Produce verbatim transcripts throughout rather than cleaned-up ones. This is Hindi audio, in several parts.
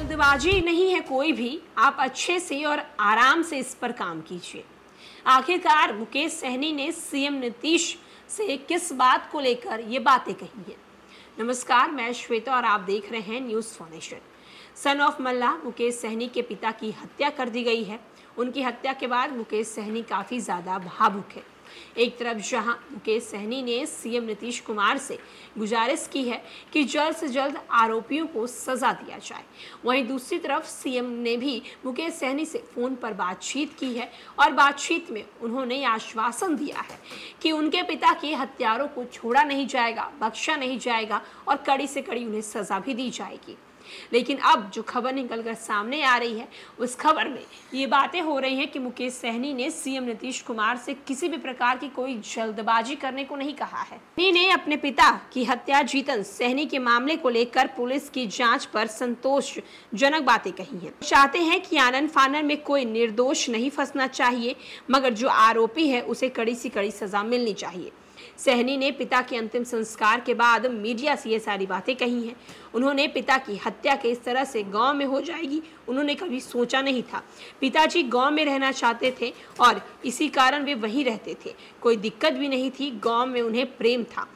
जल्दबाजी नहीं है कोई भी, आप अच्छे से और आराम से इस पर काम कीजिए। आखिरकार मुकेश सहनी ने सीएम नीतीश से किस बात को लेकर ये बातें कही हैं? नमस्कार, मैं श्वेता और आप देख रहे हैं news foundation. Son of Malla Mukesh Sahani के पिता की हत्या कर दी गई है। उनकी हत्या के बाद मुकेश सहनी काफ़ी ज़्यादा भावुक है। एक तरफ जहां मुकेश सहनी ने सीएम नीतीश कुमार से गुजारिश की है कि जल्द से जल्द आरोपियों को सजा दिया जाए, वहीं दूसरी तरफ सीएम ने भी मुकेश सहनी से फोन पर बातचीत की है और बातचीत में उन्होंने आश्वासन दिया है कि उनके पिता के हत्यारों को छोड़ा नहीं जाएगा, बख्शा नहीं जाएगा और कड़ी से कड़ी उन्हें सजा भी दी जाएगी। लेकिन अब जो खबर निकलकर सामने आ रही है, उस खबर में ये बातें हो रही हैं कि मुकेश सहनी ने सीएम नीतीश कुमार से किसी भी प्रकार की कोई जल्दबाजी करने को नहीं कहा है। सहनी ने अपने पिता की हत्या जीतन सहनी के मामले को लेकर पुलिस की जांच पर संतोषजनक बातें कही हैं। चाहते हैं कि आनन फानन में कोई निर्दोष नहीं फंसना चाहिए, मगर जो आरोपी है उसे कड़ी से कड़ी सजा मिलनी चाहिए। सहनी ने पिता के अंतिम संस्कार के बाद मीडिया से ये सारी बातें कही हैं। उन्होंने पिता की हत्या के इस तरह से गांव में हो जाएगी उन्होंने कभी सोचा नहीं था। पिताजी गांव में रहना चाहते थे और इसी कारण वे वहीं रहते थे। कोई दिक्कत भी नहीं थी, गांव में उन्हें प्रेम था।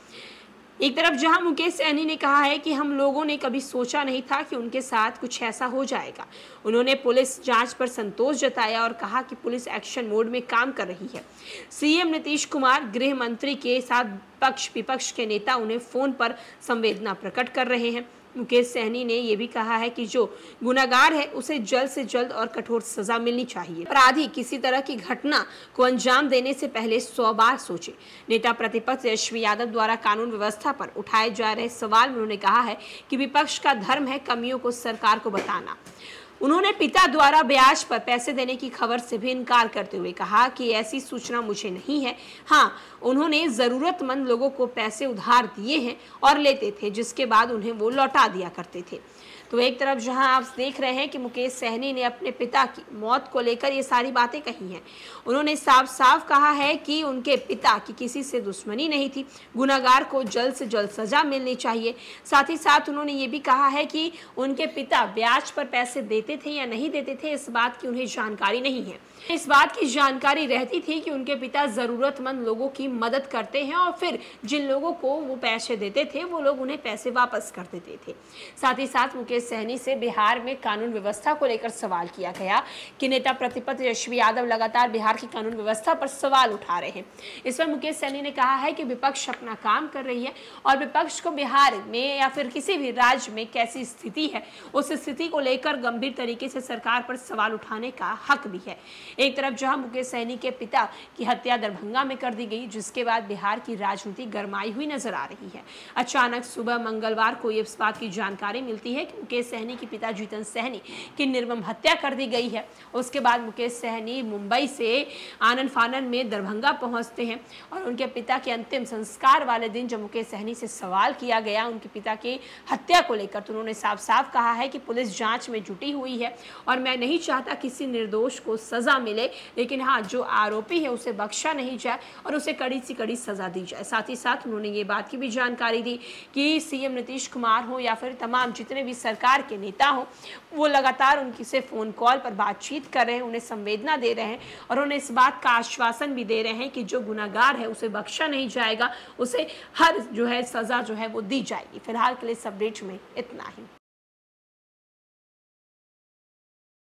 एक तरफ जहां मुकेश सहनी ने कहा है कि हम लोगों ने कभी सोचा नहीं था कि उनके साथ कुछ ऐसा हो जाएगा। उन्होंने पुलिस जांच पर संतोष जताया और कहा कि पुलिस एक्शन मोड में काम कर रही है। सीएम नीतीश कुमार, गृह मंत्री के साथ पक्ष विपक्ष के नेता उन्हें फोन पर संवेदना प्रकट कर रहे हैं। मुकेश सहनी ने यह भी कहा है कि जो गुनाहगार है उसे जल्द से जल्द और कठोर सजा मिलनी चाहिए। अपराधी किसी तरह की घटना को अंजाम देने से पहले सौ बार सोचे। नेता प्रतिपक्ष तेजस्वी यादव द्वारा कानून व्यवस्था पर उठाए जा रहे सवाल में उन्होंने कहा है कि विपक्ष का धर्म है कमियों को सरकार को बताना। उन्होंने पिता द्वारा ब्याज पर पैसे देने की खबर से भी इनकार करते हुए कहा कि ऐसी सूचना मुझे नहीं है। हाँ, उन्होंने जरूरतमंद लोगों को पैसे उधार दिए हैं और लेते थे, जिसके बाद उन्हें वो लौटा दिया करते थे। तो एक तरफ जहां आप देख रहे हैं कि मुकेश सहनी ने अपने पिता की मौत को लेकर ये सारी बातें कही हैं। उन्होंने साफ साफ कहा है कि उनके पिता की किसी से दुश्मनी नहीं थी, गुनाहगार को जल्द से जल्द सजा मिलनी चाहिए। साथ ही साथ उन्होंने ये भी कहा है कि उनके पिता ब्याज पर पैसे देते थे या नहीं देते थे, इस बात की उन्हें जानकारी नहीं है। इस बात की जानकारी रहती थी कि उनके पिता जरूरतमंद लोगों की मदद करते हैं और फिर जिन लोगों को वो पैसे देते थे वो लोग उन्हें पैसे वापस कर देते थे। साथ ही साथ मुकेश सहनी से बिहार में कानून व्यवस्था को लेकर सवाल किया गया कि नेता प्रतिपक्ष तेजस्वी यादव लगातार बिहार की कानून व्यवस्था पर सवाल उठा रहे हैं। इस पर मुकेश सहनी ने कहा है कि विपक्ष अपना काम कर रही है और विपक्ष को बिहार में या फिर किसी भी राज्य में कैसी स्थिति है उस स्थिति को लेकर गंभीर तरीके से सरकार पर सवाल उठाने का हक भी है। एक तरफ जहां मुकेश सहनी के पिता की हत्या दरभंगा में कर दी गई, जिसके बाद बिहार की राजनीति गरमाई हुई नजर आ रही है। अचानक सुबह मंगलवार को इस बात की जानकारी मिलती है कि मुकेश सहनी के पिता जीतन सहनी की निर्मम हत्या कर दी गई है। उसके बाद मुकेश सहनी मुंबई से आनन फानन में दरभंगा पहुंचते हैं और उनके पिता के अंतिम संस्कार वाले दिन जब मुकेश सहनी से सवाल किया गया उनके पिता की हत्या को लेकर, तो उन्होंने साफ साफ कहा है कि पुलिस जांच में जुटी हुई है और मैं नहीं चाहता किसी निर्दोष को सजा मिले, लेकिन हाँ, जो आरोपी है उसे बख्शा नहीं जाए और उसे कड़ी से कड़ी सजा दी जाए। साथ ही साथ उन्होंने ये बात की भी जानकारी दी कि सीएम नीतीश कुमार हो या फिर तमाम जितने भी सरकार के नेता हो, वो लगातार उनकी से फोन कॉल पर बातचीत कर रहे हैं, उन्हें संवेदना दे रहे हैं और उन्हें इस बात का आश्वासन भी दे रहे हैं कि जो गुनाहगार है उसे बख्शा नहीं जाएगा, उसे हर जो है सजा जो है वो दी जाएगी। फिलहाल के लिए इस अपडेट में इतना ही।